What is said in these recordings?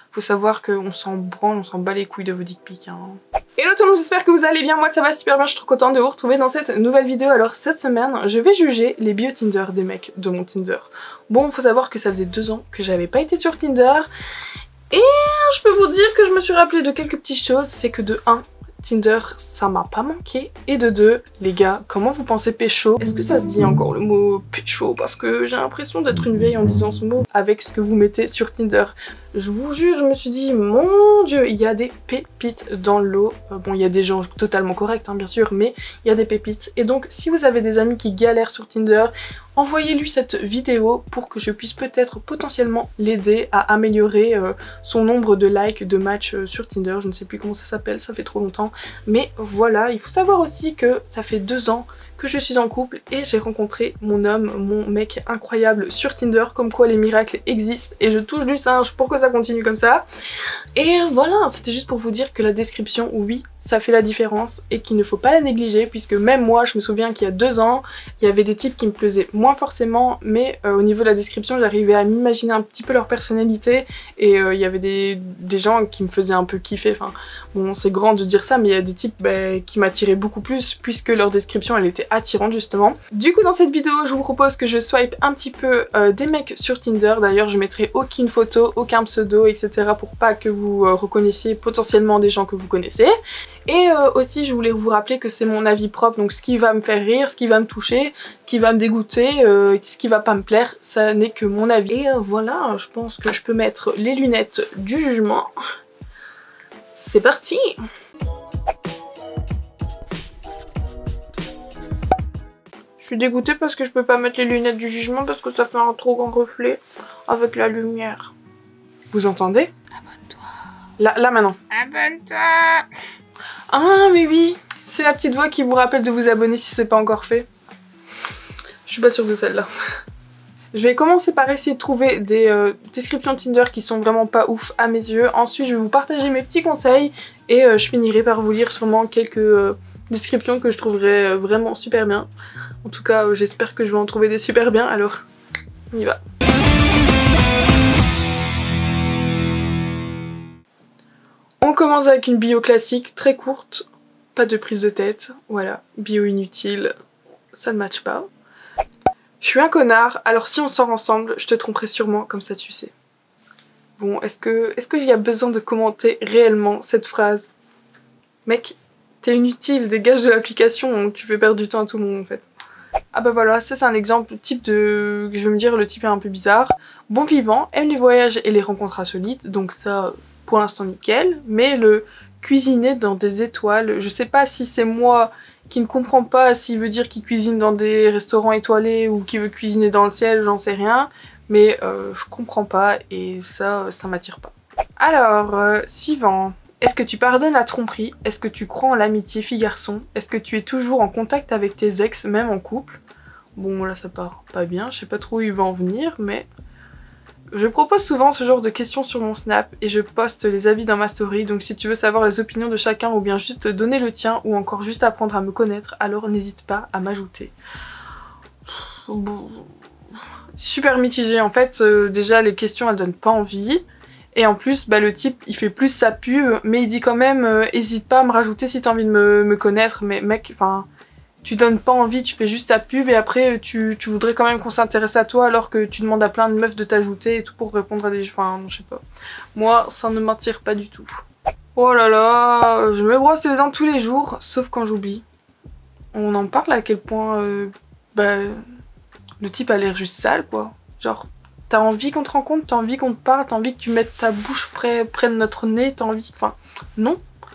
Faut savoir qu'on s'en branle, on s'en bat les couilles de vos dick pics. Hein. Hello tout le monde, j'espère que vous allez bien, moi ça va super bien, je suis trop contente de vous retrouver dans cette nouvelle vidéo. Alors cette semaine, je vais juger les bio Tinder des mecs de mon Tinder. Bon, faut savoir que ça faisait 2 ans que j'avais pas été sur Tinder. Et je peux vous dire que je me suis rappelé de quelques petites choses, c'est que de 1, Tinder, ça m'a pas manqué. Et de 2, les gars, comment vous pensez pécho? Est-ce que ça se dit encore le mot pécho? Parce que j'ai l'impression d'être une vieille en disant ce mot avec ce que vous mettez sur Tinder. Je vous jure, je me suis dit, mon dieu, il y a des pépites dans l'eau. Bon, il y a des gens totalement corrects, hein, bien sûr, mais il y a des pépites. Et donc, si vous avez des amis qui galèrent sur Tinder, envoyez-lui cette vidéo pour que je puisse peut-être potentiellement l'aider à améliorer son nombre de likes, de matchs sur Tinder. Je ne sais plus comment ça s'appelle, ça fait trop longtemps. Mais voilà, il faut savoir aussi que ça fait 2 ans que je suis en couple et j'ai rencontré mon homme, mon mec incroyable sur Tinder, comme quoi les miracles existent et je touche du singe pour que ça continue comme ça. Et voilà, c'était juste pour vous dire que la description, oui, ça fait la différence et qu'il ne faut pas la négliger, puisque même moi je me souviens qu'il y a 2 ans il y avait des types qui me plaisaient moins forcément, mais au niveau de la description j'arrivais à m'imaginer un petit peu leur personnalité et il y avait des gens qui me faisaient un peu kiffer. Enfin bon, c'est grand de dire ça, mais il y a des types qui m'attiraient beaucoup plus puisque leur description elle était attirante justement. Du coup dans cette vidéo je vous propose que je swipe un petit peu des mecs sur Tinder. D'ailleurs je mettrai aucune photo, aucun pseudo, etc. pour pas que vous reconnaissiez potentiellement des gens que vous connaissez. Et aussi je voulais vous rappeler que c'est mon avis propre, donc ce qui va me faire rire, ce qui va me toucher, ce qui va me dégoûter, ce qui va pas me plaire, ça n'est que mon avis. Et voilà, je pense que je peux mettre les lunettes du jugement. C'est parti! Je suis dégoûtée parce que je peux pas mettre les lunettes du jugement parce que ça fait un trop grand reflet avec la lumière. Vous entendez? Abonne-toi. Là maintenant. Abonne-toi. Ah mais oui, c'est la petite voix qui vous rappelle de vous abonner si c'est pas encore fait. Je suis pas sûre de celle-là. Je vais commencer par essayer de trouver des descriptions Tinder qui sont vraiment pas ouf à mes yeux. Ensuite je vais vous partager mes petits conseils et je finirai par vous lire sûrement quelques descriptions que je trouverai vraiment super bien. En tout cas j'espère que je vais en trouver des super bien, alors on y va. On commence avec une bio classique, très courte, pas de prise de tête, voilà, bio inutile, ça ne matche pas. Je suis un connard, alors si on sort ensemble, je te tromperai sûrement, comme ça tu sais. Bon, est-ce que j'y a besoin de commenter réellement cette phrase? Mec, t'es inutile, dégage de l'application, tu fais perdre du temps à tout le monde en fait. Ah bah voilà, ça c'est un exemple type de... je veux me dire, le type est un peu bizarre. Bon vivant, aime les voyages et les rencontres insolites, donc ça... pour l'instant nickel, mais le cuisiner dans des étoiles, je sais pas si c'est moi qui ne comprends pas s'il veut dire qu'il cuisine dans des restaurants étoilés ou qu'il veut cuisiner dans le ciel, j'en sais rien, mais je comprends pas et ça m'attire pas. Alors, suivant. Est-ce que tu pardonnes la tromperie? Est-ce que tu crois en l'amitié fille-garçon? Est-ce que tu es toujours en contact avec tes ex, même en couple? Bon là ça part pas bien, je sais pas trop où il va en venir, mais... Je propose souvent ce genre de questions sur mon Snap et je poste les avis dans ma story, donc si tu veux savoir les opinions de chacun ou bien juste donner le tien ou encore juste apprendre à me connaître, alors n'hésite pas à m'ajouter. Bon. Super mitigé en fait, déjà les questions elles donnent pas envie et en plus bah, le type il fait plus sa pub mais il dit quand même hésite pas à me rajouter si t'as envie de me connaître, mais mec enfin... Tu donnes pas envie, tu fais juste ta pub et après tu voudrais quand même qu'on s'intéresse à toi alors que tu demandes à plein de meufs de t'ajouter et tout pour répondre à des... Enfin, je sais pas. Moi, ça ne m'attire pas du tout. Oh là là, je me brosse les dents tous les jours, sauf quand j'oublie. On en parle à quel point bah, le type a l'air juste sale quoi. Genre, t'as envie qu'on te rencontre, t'as envie qu'on te parle, t'as envie que tu mettes ta bouche près de notre nez, t'as envie... Enfin, non.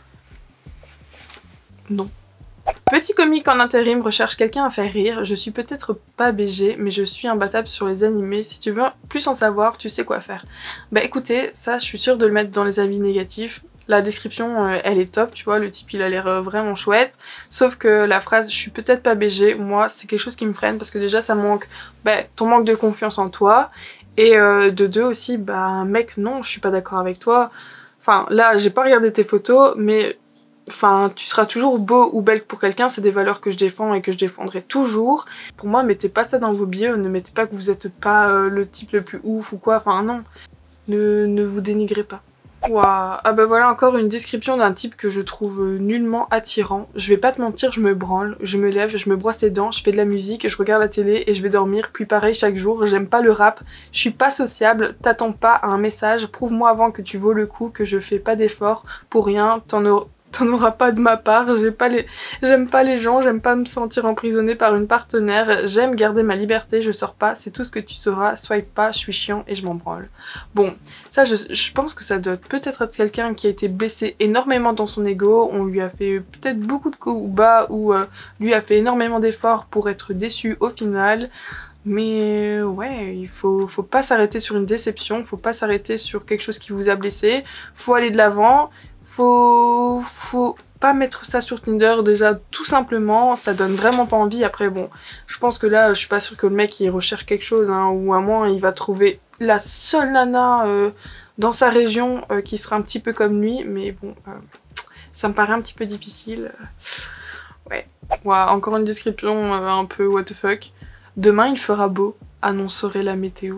Non. Petit comique en intérim recherche quelqu'un à faire rire. Je suis peut-être pas BG, mais je suis imbattable sur les animés. Si tu veux plus en savoir, tu sais quoi faire. Bah écoutez, ça je suis sûre de le mettre dans les avis négatifs. La description elle est top, tu vois, le type il a l'air vraiment chouette. Sauf que la phrase je suis peut-être pas BG, moi c'est quelque chose qui me freine parce que déjà ça manque ton manque de confiance en toi. Et de 2 aussi, bah mec non, je suis pas d'accord avec toi. Enfin là j'ai pas regardé tes photos, mais... Enfin, tu seras toujours beau ou belle pour quelqu'un, c'est des valeurs que je défends et que je défendrai toujours. Pour moi, mettez pas ça dans vos bios, ne mettez pas que vous êtes pas le type le plus ouf ou quoi, enfin non. Ne vous dénigrez pas. Waouh. Ah bah voilà encore une description d'un type que je trouve nullement attirant. Je vais pas te mentir, je me branle, je me lève, je me brosse les dents, je fais de la musique, je regarde la télé et je vais dormir. Puis pareil chaque jour, j'aime pas le rap, je suis pas sociable, t'attends pas à un message, prouve-moi avant que tu vaux le coup, que je fais pas d'efforts pour rien, t'en auras pas de ma part, j'aime pas les gens, j'aime pas me sentir emprisonnée par une partenaire, j'aime garder ma liberté, je sors pas, c'est tout ce que tu sauras, swipe pas, je suis chiant et je m'en branle. Bon, ça je pense que ça doit peut-être être quelqu'un qui a été blessé énormément dans son ego, on lui a fait peut-être beaucoup de coups bas ou lui a fait énormément d'efforts pour être déçu au final. Mais ouais, il faut pas s'arrêter sur une déception, faut pas s'arrêter sur quelque chose qui vous a blessé, faut aller de l'avant. Faut pas mettre ça sur Tinder déjà tout simplement, ça donne vraiment pas envie. Après bon, je pense que là je suis pas sûre que le mec il recherche quelque chose hein, ou à moins il va trouver la seule nana dans sa région qui sera un petit peu comme lui, mais bon ça me paraît un petit peu difficile. Ouais, encore une description un peu what the fuck. Demain il fera beau, annoncerait la météo.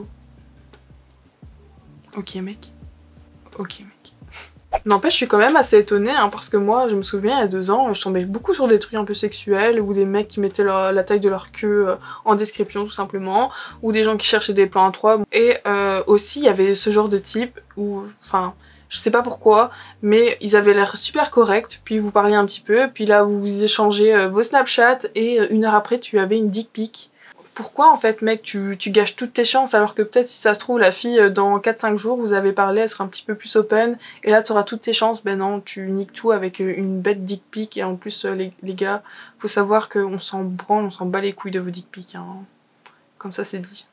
Ok mec. Ok mec. N'empêche, je suis quand même assez étonnée hein, parce que moi, je me souviens, il y a 2 ans, je tombais beaucoup sur des trucs un peu sexuels ou des mecs qui mettaient la taille de leur queue en description tout simplement, ou des gens qui cherchaient des plans à 3. Et aussi, il y avait ce genre de type où, enfin, je sais pas pourquoi, mais ils avaient l'air super corrects, puis vous parliez un petit peu, puis là vous échangez vos Snapchat et 1 heure après tu avais une dick pic. Pourquoi en fait mec tu gâches toutes tes chances alors que peut-être si ça se trouve la fille dans 4-5 jours vous avez parlé, elle sera un petit peu plus open et là t'auras toutes tes chances. Ben non, tu niques tout avec une bête dick pic et en plus les gars, faut savoir qu'on s'en branle, on s'en bat les couilles de vos dick pics hein. Comme ça c'est dit.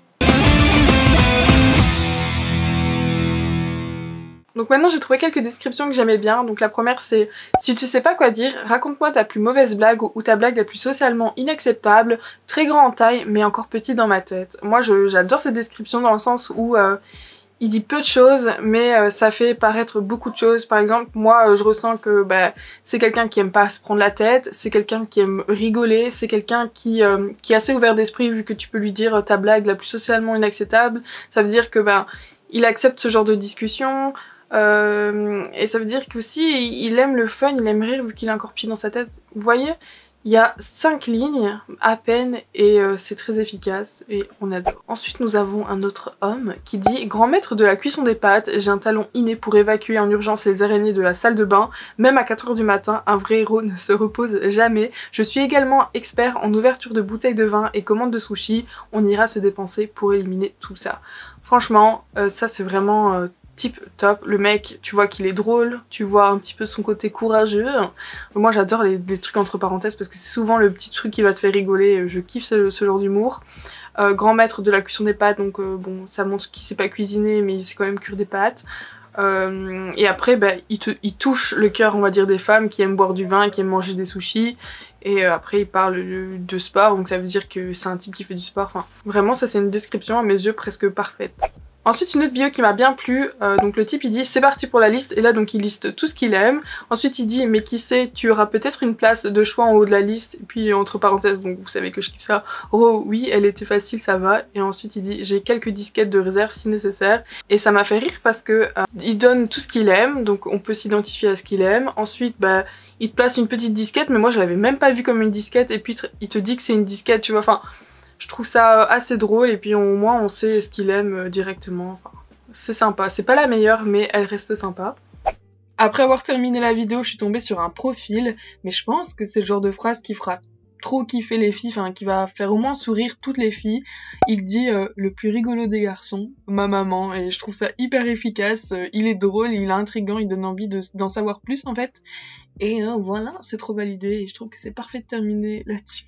Donc maintenant j'ai trouvé quelques descriptions que j'aimais bien. Donc la première c'est: si tu sais pas quoi dire, raconte-moi ta plus mauvaise blague ou ta blague la plus socialement inacceptable, très grand en taille mais encore petit dans ma tête. Moi j'adore cette description dans le sens où il dit peu de choses mais ça fait paraître beaucoup de choses. Par exemple moi je ressens que c'est quelqu'un qui aime pas se prendre la tête, c'est quelqu'un qui aime rigoler, c'est quelqu'un qui est assez ouvert d'esprit vu que tu peux lui dire ta blague la plus socialement inacceptable. Ça veut dire que il accepte ce genre de discussion. Et ça veut dire qu'aussi il aime le fun, il aime rire vu qu'il a encore pied dans sa tête. Vous voyez, il y a 5 lignes à peine et c'est très efficace et on adore. Ensuite nous avons un autre homme qui dit: grand maître de la cuisson des pâtes, j'ai un talent inné pour évacuer en urgence les araignées de la salle de bain. Même à 4 h du matin, un vrai héros ne se repose jamais. Je suis également expert en ouverture de bouteilles de vin et commande de sushi. On ira se dépenser pour éliminer tout ça. Franchement ça c'est vraiment type top. Le mec, tu vois qu'il est drôle, tu vois un petit peu son côté courageux. Moi j'adore les trucs entre parenthèses parce que c'est souvent le petit truc qui va te faire rigoler, je kiffe ce genre d'humour. Grand maître de la cuisson des pâtes, donc bon ça montre qu'il sait pas cuisiner mais il sait quand même cuire des pâtes. Et après il touche le cœur on va dire des femmes qui aiment boire du vin, qui aiment manger des sushis. Et après il parle de sport, donc ça veut dire que c'est un type qui fait du sport. Enfin vraiment ça c'est une description à mes yeux presque parfaite. Ensuite une autre bio qui m'a bien plu, donc le type il dit: c'est parti pour la liste, et là donc il liste tout ce qu'il aime. Ensuite il dit: mais qui sait, tu auras peut-être une place de choix en haut de la liste, et puis entre parenthèses, donc vous savez que je kiffe ça, oh oui elle était facile ça va. Et ensuite il dit: j'ai quelques disquettes de réserve si nécessaire. Et ça m'a fait rire parce que il donne tout ce qu'il aime, donc on peut s'identifier à ce qu'il aime. Ensuite il te place une petite disquette, mais moi je l'avais même pas vu comme une disquette, et puis il te dit que c'est une disquette, tu vois, enfin je trouve ça assez drôle et puis au moins on sait ce qu'il aime directement. Enfin, c'est sympa, c'est pas la meilleure mais elle reste sympa. Après avoir terminé la vidéo, je suis tombée sur un profil, mais je pense que c'est le genre de phrase qui fera trop kiffer les filles, enfin qui va faire au moins sourire toutes les filles. Il dit le plus rigolo des garçons, ma maman, et je trouve ça hyper efficace. Il est drôle, il est intriguant, il donne envie d'en savoir plus en fait. Et voilà, c'est trop validé et je trouve que c'est parfait de terminer là-dessus.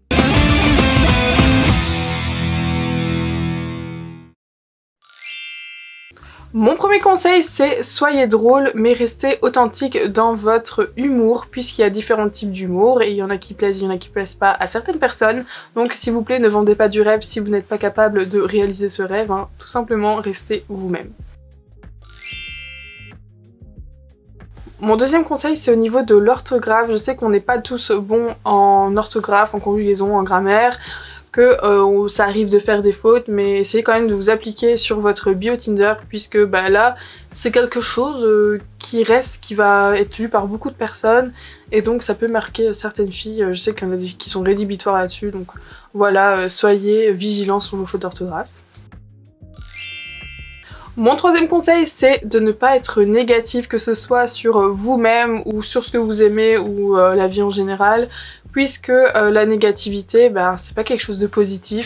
Mon premier conseil c'est: soyez drôle mais restez authentique dans votre humour, puisqu'il y a différents types d'humour et il y en a qui plaisent, il y en a qui plaisent pas à certaines personnes. Donc s'il vous plaît ne vendez pas du rêve si vous n'êtes pas capable de réaliser ce rêve, hein. Tout simplement restez vous-même. Mon deuxième conseil c'est au niveau de l'orthographe. Je sais qu'on n'est pas tous bons en orthographe, en conjugaison, en grammaire. que ça arrive de faire des fautes, mais essayez quand même de vous appliquer sur votre bio Tinder, puisque bah, là c'est quelque chose qui reste, qui va être lu par beaucoup de personnes, et donc ça peut marquer certaines filles. Je sais qu'il y en a des qui sont rédhibitoires là-dessus, donc voilà, soyez vigilants sur vos fautes d'orthographe. Mon troisième conseil, c'est de ne pas être négatif, que ce soit sur vous-même ou sur ce que vous aimez ou la vie en général, puisque la négativité, ben, c'est pas quelque chose de positif.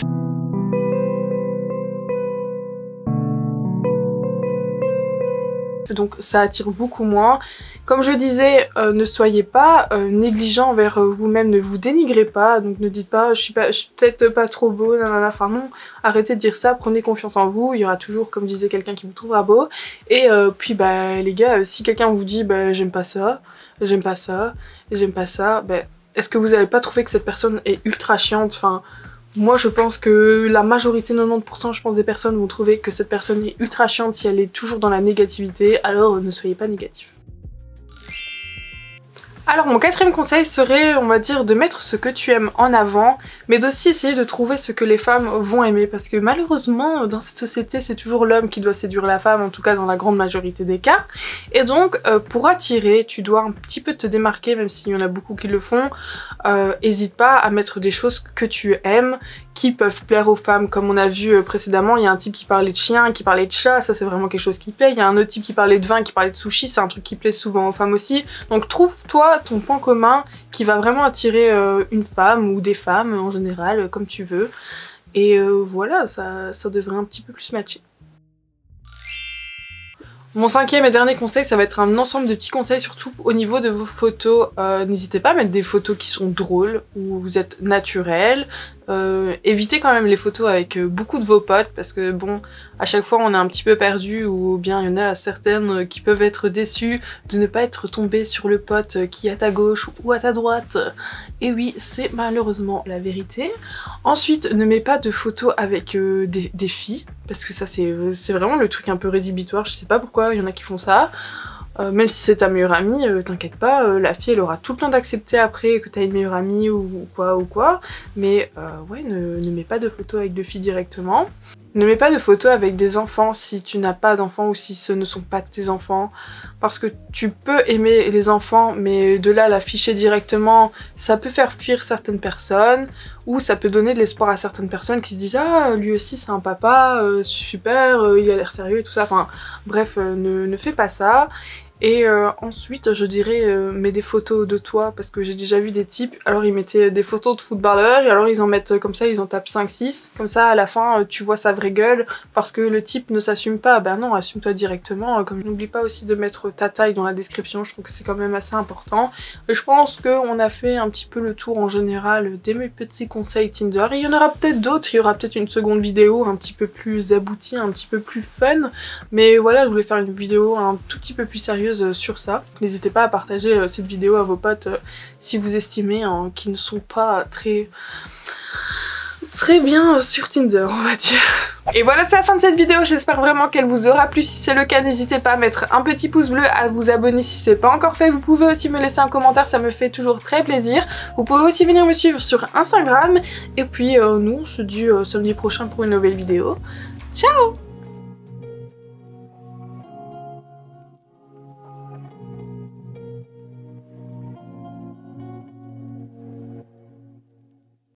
Donc ça attire beaucoup moins. Comme je disais, ne soyez pas négligent envers vous-même, ne vous dénigrez pas, donc ne dites pas je suis peut-être pas trop beau, nanana, enfin non, arrêtez de dire ça, prenez confiance en vous, il y aura toujours, comme disait, quelqu'un qui vous trouvera beau. Et puis bah les gars, si quelqu'un vous dit bah j'aime pas ça, j'aime pas ça, j'aime pas ça, bah, est-ce que vous allez pas trouver que cette personne est ultra chiante? Enfin, moi je pense que la majorité, 90% je pense des personnes vont trouver que cette personne est ultra chiante si elle est toujours dans la négativité, alors ne soyez pas négatif. Alors mon quatrième conseil serait, on va dire, de mettre ce que tu aimes en avant, mais d'aussi essayer de trouver ce que les femmes vont aimer, parce que malheureusement dans cette société c'est toujours l'homme qui doit séduire la femme, en tout cas dans la grande majorité des cas, et donc pour attirer tu dois un petit peu te démarquer, même s'il y en a beaucoup qui le font. Hésite pas à mettre des choses que tu aimes, qui peuvent plaire aux femmes, comme on a vu précédemment. Il y a un type qui parlait de chien, qui parlait de chat, ça c'est vraiment quelque chose qui plaît. Il y a un autre type qui parlait de vin, qui parlait de sushi, c'est un truc qui plaît souvent aux femmes aussi. Donc trouve-toi ton point commun qui va vraiment attirer une femme ou des femmes en général, comme tu veux. Et voilà, ça devrait un petit peu plus matcher. Mon cinquième et dernier conseil, ça va être un ensemble de petits conseils, surtout au niveau de vos photos. N'hésitez pas à mettre des photos qui sont drôles, où vous êtes naturel. Évitez quand même les photos avec beaucoup de vos potes, parce que bon, à chaque fois on est un petit peu perdu, ou bien il y en a certaines qui peuvent être déçues de ne pas être tombées sur le pote qui est à ta gauche ou à ta droite. Et oui, c'est malheureusement la vérité. Ensuite, ne mets pas de photos avec des filles, parce que ça c'est vraiment le truc un peu rédhibitoire, je sais pas pourquoi il y en a qui font ça. Même si c'est ta meilleure amie, t'inquiète pas, la fille elle aura tout le temps d'accepter après que t'as une meilleure amie ou quoi, mais ouais, ne mets pas de photos avec deux filles directement. Ne mets pas de photos avec des enfants si tu n'as pas d'enfants ou si ce ne sont pas tes enfants, parce que tu peux aimer les enfants, mais de là l'afficher directement, ça peut faire fuir certaines personnes, ou ça peut donner de l'espoir à certaines personnes qui se disent ah lui aussi c'est un papa, super, il a l'air sérieux et tout ça, enfin bref, ne fais pas ça. Et ensuite je dirais mets des photos de toi, parce que j'ai déjà vu des types, alors ils mettaient des photos de footballeurs et alors ils en mettent comme ça, ils en tapent 5-6, comme ça à la fin tu vois sa vraie gueule, parce que le type ne s'assume pas. Ben non, assume-toi directement. Comme n'oublie pas aussi de mettre ta taille dans la description, je trouve que c'est quand même assez important. Et je pense qu'on a fait un petit peu le tour en général de mes petits conseils Tinder. Et il y en aura peut-être d'autres, il y aura peut-être une seconde vidéo un petit peu plus aboutie, un petit peu plus fun, mais voilà, je voulais faire une vidéo un tout petit peu plus sérieuse sur ça. N'hésitez pas à partager cette vidéo à vos potes si vous estimez qu'ils ne sont pas très bien sur Tinder, on va dire. Et voilà, c'est la fin de cette vidéo, j'espère vraiment qu'elle vous aura plu. Si c'est le cas, n'hésitez pas à mettre un petit pouce bleu, à vous abonner si c'est pas encore fait. Vous pouvez aussi me laisser un commentaire, ça me fait toujours très plaisir. Vous pouvez aussi venir me suivre sur Instagram. Et puis nous, on se dit samedi prochain pour une nouvelle vidéo. Ciao!